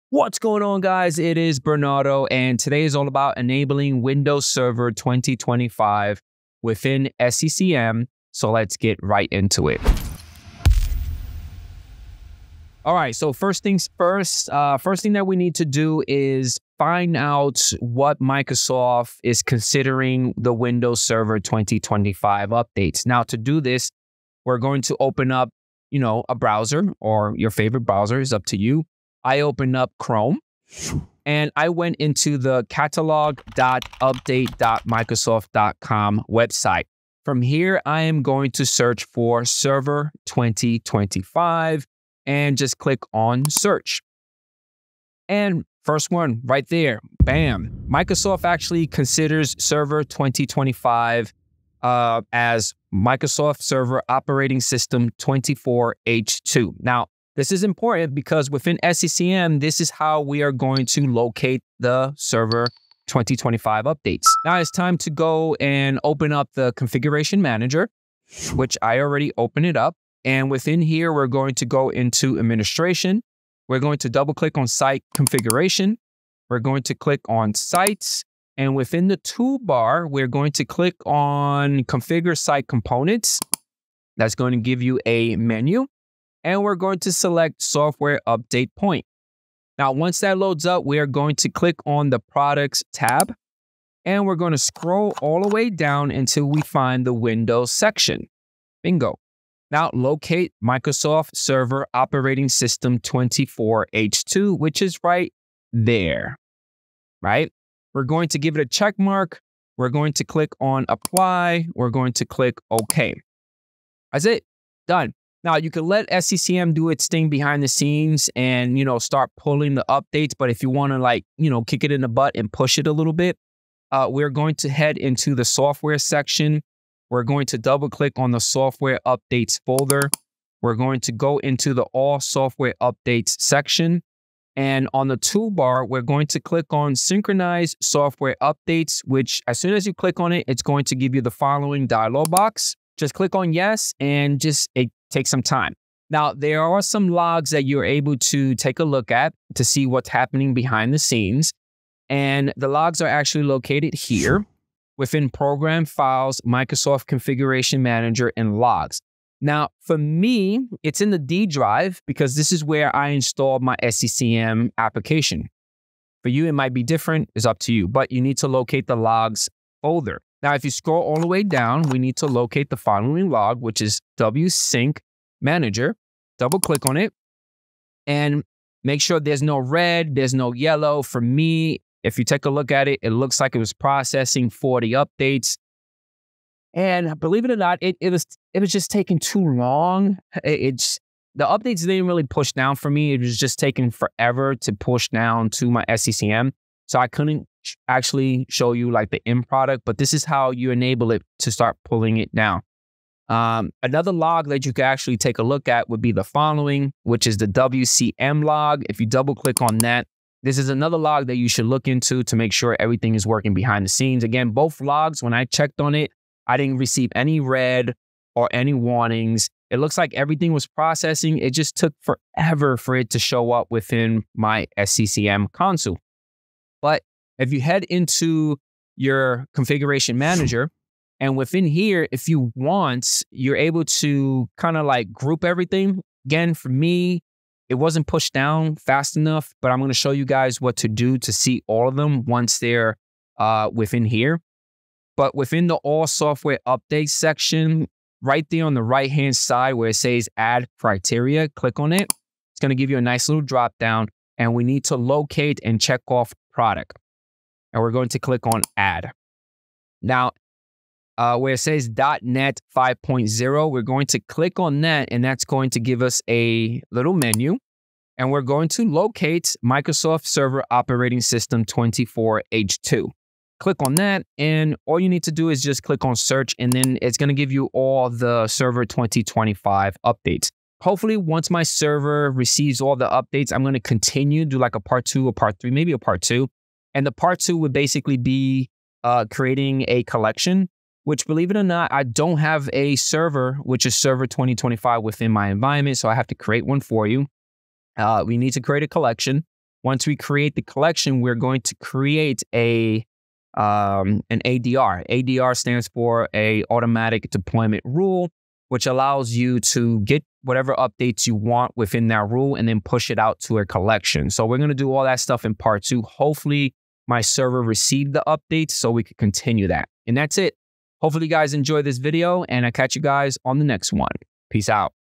What's going on, guys? It is Bernardo, and today is all about enabling Windows Server 2025 within SCCM. So let's get right into it. All right, so first things first, first thing that we need to do is find out what Microsoft is considering the Windows Server 2025 updates. Now, to do this, we're going to open up, a browser, or your favorite browser is up to you. I opened up Chrome and I went into the catalog.update.microsoft.com website. From here, I am going to search for Server 2025 and just click on search. And first one right there, bam. Microsoft actually considers Server 2025 as Microsoft Server Operating System 24H2. Now, this is important because within SCCM, this is how we are going to locate the Server 2025 updates. Now it's time to go and open up the Configuration Manager, which I already opened it up. And within here, we're going to go into Administration. We're going to double click on Site Configuration. We're going to click on Sites. And within the toolbar, we're going to click on Configure Site Components. That's going to give you a menu. And we're going to select Software Update Point. Now, once that loads up, we are going to click on the Products tab. And we're going to scroll all the way down until we find the Windows section. Bingo. Now, locate Microsoft Server Operating System 24H2, which is right there, right? We're going to give it a check mark. We're going to click on Apply. We're going to click OK. That's it. Done. Now, you can let SCCM do its thing behind the scenes and, start pulling the updates. But if you want to, kick it in the butt and push it a little bit, we're going to head into the software section. We're going to double click on the software updates folder. We're going to go into the all software updates section. And on the toolbar, we're going to click on synchronize software updates, which as soon as you click on it, it's going to give you the following dialog box. Just click on yes and it takes some time. Now, there are some logs that you're able to take a look at to see what's happening behind the scenes. And the logs are actually located here within Program Files, Microsoft Configuration Manager, and Logs. Now, for me, it's in the D drive because this is where I installed my SCCM application. For you, it might be different. It's up to you, but you need to locate the logs folder. Now, if you scroll all the way down, we need to locate the following log, which is WSync Manager. Double click on it and make sure there's no red, there's no yellow. For me, if you take a look at it, it looks like it was processing 40 updates. And believe it or not, it was just taking too long. The updates didn't really push down for me. It was just taking forever to push down to my SCCM. So I couldn't actually show you the end product, but this is how you enable it to start pulling it down. Another log that you can actually take a look at would be the following, which is the WCM log. If you double click on that, this is another log that you should look into to make sure everything is working behind the scenes. Again, both logs, when I checked on it, I didn't receive any red or any warnings. It looks like everything was processing. It just took forever for it to show up within my SCCM console. But if you head into your Configuration Manager, and within here, if you want, you're able to kind of group everything. Again, for me, it wasn't pushed down fast enough, but I'm going to show you guys what to do to see all of them once they're within here. But within the all software updates section, right there on the right-hand side where it says add criteria, click on it. It's going to give you a nice little drop down, and we need to locate and check off product. And we're going to click on add. Now, where it says .NET 5.0, we're going to click on that, and that's going to give us a little menu. And we're going to locate Microsoft Server Operating System 24H2. Click on that, and all you need to do is just click on search, and then it's going to give you all the Server 2025 updates. Hopefully, once my server receives all the updates, I'm going to continue, do a part 2 or part 3, maybe a part 2. And the part 2 would basically be creating a collection, which, believe it or not, I don't have a server, which is Server 2025 within my environment, so I have to create one for you. We need to create a collection. Once we create the collection, we're going to create an ADR. ADR stands for a automatic deployment rule, which allows you to get whatever updates you want within that rule and then push it out to a collection. So we're going to do all that stuff in part 2. Hopefully my server received the updates so we can continue that. And that's it. Hopefully you guys enjoy this video, and I'll catch you guys on the next one. Peace out.